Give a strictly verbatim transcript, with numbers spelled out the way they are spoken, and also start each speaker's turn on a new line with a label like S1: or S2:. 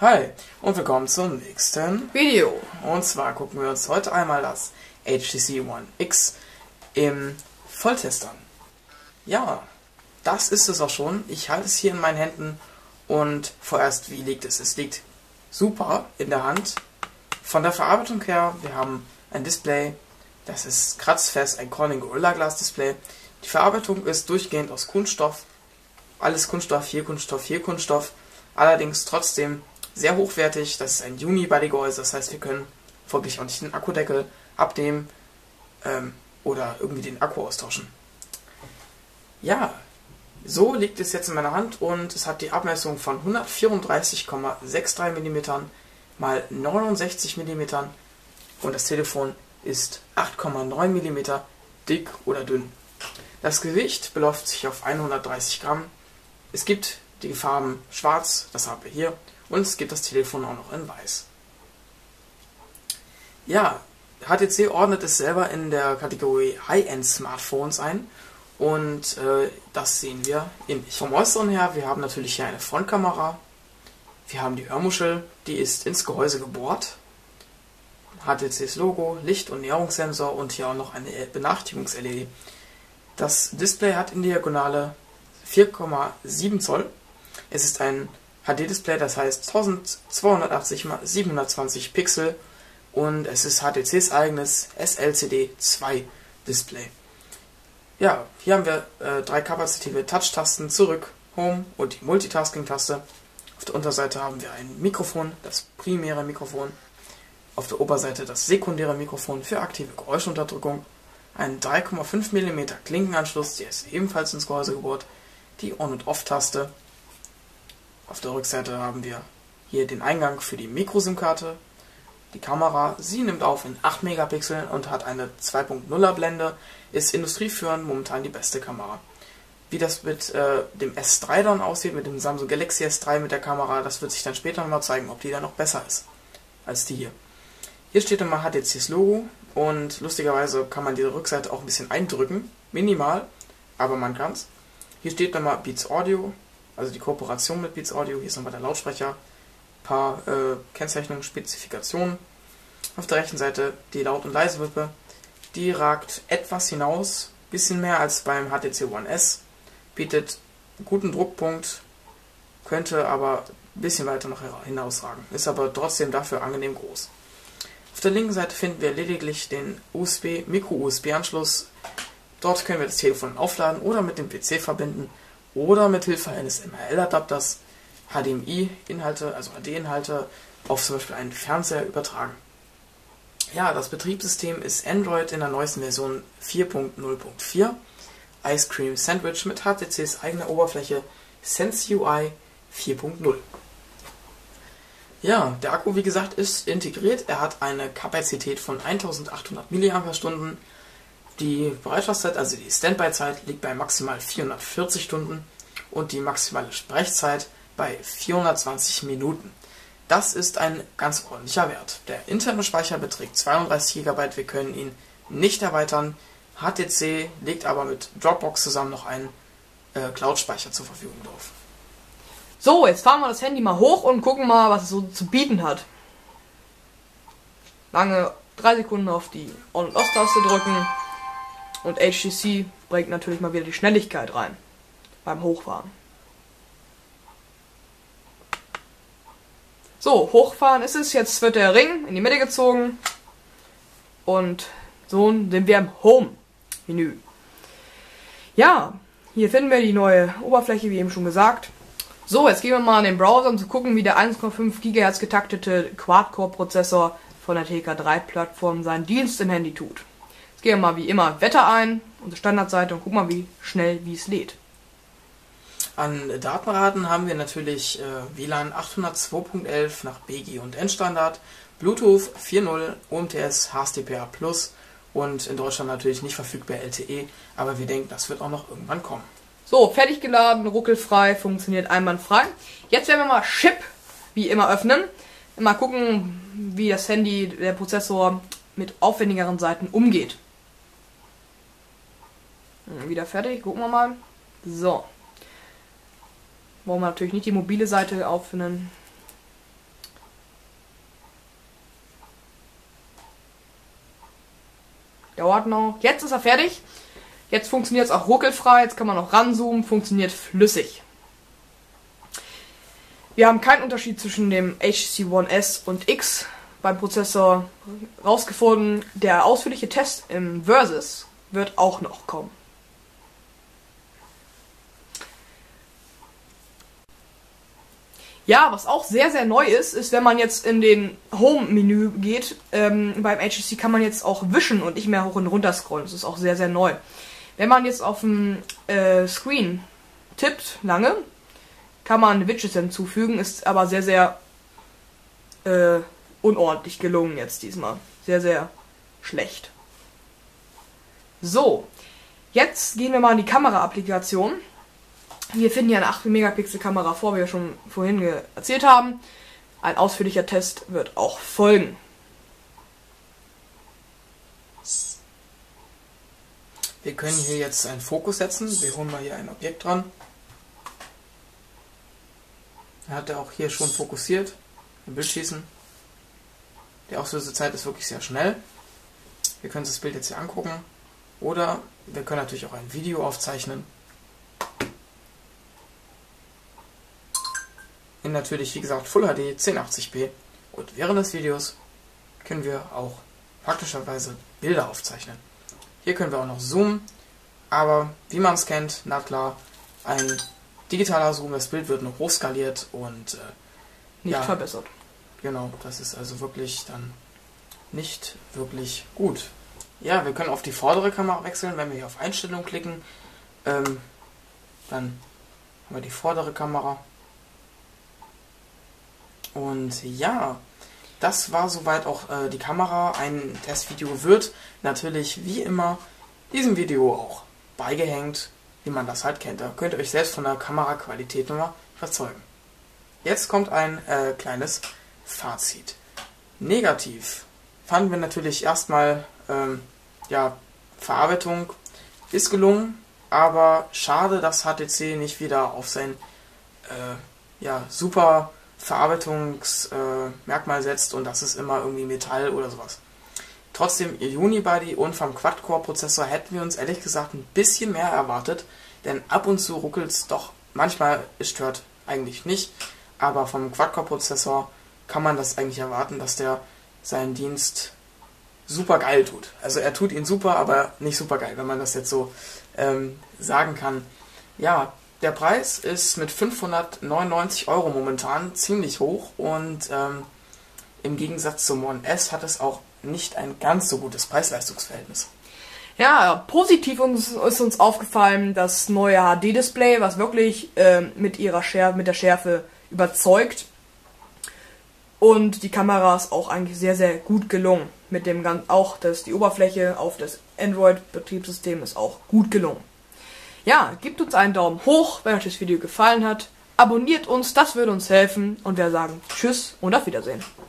S1: Hi und willkommen zum nächsten
S2: Video.
S1: Und zwar gucken wir uns heute einmal das H T C One X im Volltest an. Ja, das ist es auch schon. Ich halte es hier in meinen Händen und vorerst, wie liegt es? Es liegt super in der Hand. Von der Verarbeitung her, wir haben ein Display, das ist kratzfest, ein Corning Gorilla Glass Display. Die Verarbeitung ist durchgehend aus Kunststoff. Alles Kunststoff, hier Kunststoff, hier Kunststoff. Allerdings trotzdem sehr hochwertig. Das ist ein Unibody-Gehäuse, das heißt, wir können folglich auch nicht den Akkudeckel abnehmen ähm, oder irgendwie den Akku austauschen. Ja, so liegt es jetzt in meiner Hand und es hat die Abmessung von hundertvierunddreißig Komma dreiundsechzig Millimeter mal neunundsechzig Millimeter und das Telefon ist acht Komma neun Millimeter dick oder dünn. Das Gewicht beläuft sich auf hundertdreißig Gramm. Es gibt die Farben schwarz, das haben wir hier, und es gibt das Telefon auch noch in weiß. Ja, H T C ordnet es selber in der Kategorie High-End Smartphones ein und äh, das sehen wir ähnlich. Vom Äußeren her, wir haben natürlich hier eine Frontkamera, wir haben die Hörmuschel, die ist ins Gehäuse gebohrt, H T Cs Logo, Licht- und Näherungssensor und hier auch noch eine Benachrichtigungs-L E D. Das Display hat in Diagonale vier Komma sieben Zoll. Es ist ein H D-Display, das heißt zwölfhundertachtzig mal siebenhundertzwanzig Pixel und es ist H T Cs eigenes S L C D zwei Display. Ja, hier haben wir äh, drei kapazitive Touch-Tasten, zurück, Home und die Multitasking-Taste. Auf der Unterseite haben wir ein Mikrofon, das primäre Mikrofon. Auf der Oberseite das sekundäre Mikrofon für aktive Geräuschunterdrückung. Ein drei Komma fünf Millimeter Klinkenanschluss, der ist ebenfalls ins Gehäuse gebohrt. Die On- und Off-Taste. Auf der Rückseite haben wir hier den Eingang für die Micro-SIM-Karte. Die Kamera, sie nimmt auf in acht Megapixel und hat eine zwei Punkt nuller Blende, ist industrieführend momentan die beste Kamera. Wie das mit äh, dem S drei dann aussieht, mit dem Samsung Galaxy S drei mit der Kamera, das wird sich dann später nochmal zeigen, ob die dann noch besser ist als die hier. Hier steht immer H T Cs Logo und lustigerweise kann man diese Rückseite auch ein bisschen eindrücken, minimal, aber man kann's. Hier steht nochmal Beats Audio, also die Kooperation mit Beats Audio, hier ist nochmal der Lautsprecher, ein paar äh, Kennzeichnungen, Spezifikationen. Auf der rechten Seite die Laut- und Leisewippe, die ragt etwas hinaus, bisschen mehr als beim H T C One S, bietet einen guten Druckpunkt, könnte aber ein bisschen weiter noch hinausragen, ist aber trotzdem dafür angenehm groß. Auf der linken Seite finden wir lediglich den U S B, Micro-U S B-Anschluss. Dort können wir das Telefon aufladen oder mit dem P C verbinden oder mit Hilfe eines M H L-Adapters H D M I-Inhalte, also H D-Inhalte, auf zum Beispiel einen Fernseher übertragen. Ja, das Betriebssystem ist Android in der neuesten Version vier Punkt null Punkt vier. Ice Cream Sandwich mit H T Cs eigener Oberfläche SenseUI vier Punkt null. Ja, der Akku, wie gesagt, ist integriert. Er hat eine Kapazität von eintausendachthundert Milliampere-Stunden. Die Bereitschaftszeit, also die Standby-Zeit, liegt bei maximal vierhundertvierzig Stunden und die maximale Sprechzeit bei vierhundertzwanzig Minuten. Das ist ein ganz ordentlicher Wert. Der interne Speicher beträgt zweiunddreißig Gigabyte, wir können ihn nicht erweitern. H T C legt aber mit Dropbox zusammen noch einen äh, Cloud-Speicher zur Verfügung drauf.
S2: So, jetzt fahren wir das Handy mal hoch und gucken mal, was es so zu bieten hat. Lange drei Sekunden auf die On- und Off-Taste drücken und H T C bringt natürlich mal wieder die Schnelligkeit rein beim Hochfahren. So, hochfahren ist es, jetzt wird der Ring in die Mitte gezogen und so sind wir im Home-Menü. Ja, hier finden wir die neue Oberfläche, wie eben schon gesagt. So, jetzt gehen wir mal in den Browser, um zu gucken, wie der eins Komma fünf Gigahertz getaktete Quad-Core-Prozessor von der T K drei Plattform seinen Dienst im Handy tut. Jetzt gehen wir mal wie immer Wetter ein, unsere Standardseite, und gucken mal, wie schnell wie es lädt.
S1: An Datenraten haben wir natürlich äh, W L A N achthundertzwei Punkt elf nach B G und N-Standard, Bluetooth vier Punkt null, U M T S, H S D P A plus und in Deutschland natürlich nicht verfügbar L T E, aber wir denken, das wird auch noch irgendwann kommen.
S2: So, fertig geladen, ruckelfrei, funktioniert einwandfrei. Jetzt werden wir mal Chip, wie immer, öffnen. Mal gucken, wie das Handy, der Prozessor, mit aufwendigeren Seiten umgeht. Wieder fertig, gucken wir mal. So. Wollen wir natürlich nicht die mobile Seite öffnen. Dauert noch. Jetzt ist er fertig. Jetzt funktioniert es auch ruckelfrei. Jetzt kann man noch ranzoomen. Funktioniert flüssig. Wir haben keinen Unterschied zwischen dem H T C One S und X beim Prozessor rausgefunden. Der ausführliche Test im Versus wird auch noch kommen. Ja, was auch sehr, sehr neu ist, ist, wenn man jetzt in den Home-Menü geht, ähm, beim H T C kann man jetzt auch wischen und nicht mehr hoch und runter scrollen. Das ist auch sehr, sehr neu. Wenn man jetzt auf dem äh, Screen tippt, lange, kann man Widgets hinzufügen, ist aber sehr, sehr äh, unordentlich gelungen jetzt diesmal. Sehr, sehr schlecht. So, jetzt gehen wir mal in die Kamera-Applikation. Wir finden hier eine acht Megapixel Kamera vor, wie wir schon vorhin erzählt haben. Ein ausführlicher Test wird auch folgen.
S1: Wir können hier jetzt einen Fokus setzen. Wir holen mal hier ein Objekt dran. Er hat er auch hier schon fokussiert. Ein Bild schießen. Die Auslösezeit ist wirklich sehr schnell. Wir können uns das Bild jetzt hier angucken. Oder wir können natürlich auch ein Video aufzeichnen. In natürlich, wie gesagt, Full H D zehnhundertachtzig p. Und während des Videos können wir auch praktischerweise Bilder aufzeichnen. Hier können wir auch noch zoomen, aber wie man es kennt, na klar, ein digitaler Zoom, das Bild wird noch hochskaliert und äh,
S2: nicht
S1: ja,
S2: verbessert.
S1: Genau, das ist also wirklich dann nicht wirklich gut. Ja, wir können auf die vordere Kamera wechseln, wenn wir hier auf Einstellungen klicken. Ähm, dann haben wir die vordere Kamera. Und ja, das war soweit auch äh, die Kamera. Ein Testvideo wird natürlich wie immer diesem Video auch beigehängt, wie man das halt kennt. Da könnt ihr euch selbst von der Kameraqualität nochmal überzeugen. Jetzt kommt ein äh, kleines Fazit. Negativ fanden wir natürlich erstmal, ähm, ja, Verarbeitung ist gelungen, aber schade, dass H T C nicht wieder auf sein äh, ja, super Verarbeitungsmerkmal äh, setzt und das ist immer irgendwie Metall oder sowas. Trotzdem, ihr Unibody und vom Quad-Core-Prozessor hätten wir uns ehrlich gesagt ein bisschen mehr erwartet, denn ab und zu ruckelt es doch, manchmal, es stört eigentlich nicht, aber vom Quad-Core-Prozessor kann man das eigentlich erwarten, dass der seinen Dienst super geil tut. Also er tut ihn super, aber nicht super geil, wenn man das jetzt so ähm, sagen kann. Ja, der Preis ist mit fünfhundertneunundneunzig Euro momentan ziemlich hoch und ähm, im Gegensatz zum One S hat es auch nicht ein ganz so gutes Preis-Leistungs-Verhältnis.
S2: Ja, positiv uns, ist uns aufgefallen, das neue H D-Display, was wirklich äh, mit ihrer Schärfe, mit der Schärfe überzeugt. Und die Kamera ist auch eigentlich sehr, sehr gut gelungen. Mit dem ganz, auch dass die Oberfläche auf das Android-Betriebssystem ist auch gut gelungen. Ja, gebt uns einen Daumen hoch, wenn euch das Video gefallen hat. Abonniert uns, das würde uns helfen. Und wir sagen Tschüss und auf Wiedersehen.